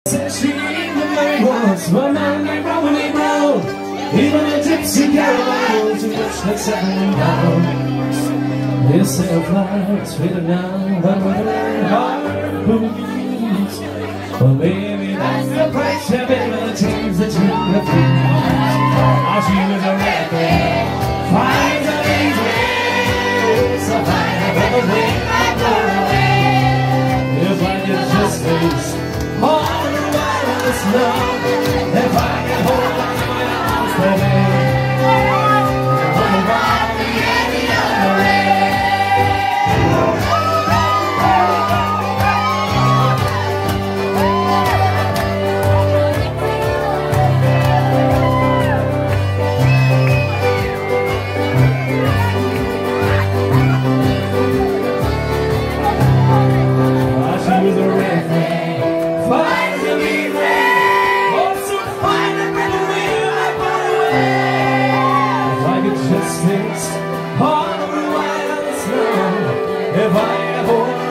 Said she ain't the very once, but now they probably know. Even a gypsy caravan too much like settling down. They say a flight's faded now, but with their heart believes. Well, maybe that's the price you pay for the dreams that you refuse. Oh, she was a red finds a easy, so fine above the way I go away. If I could just face all the wildest love, if I could hold on to my arms baby, what about me any other way? All the while I was wrong, if I had hold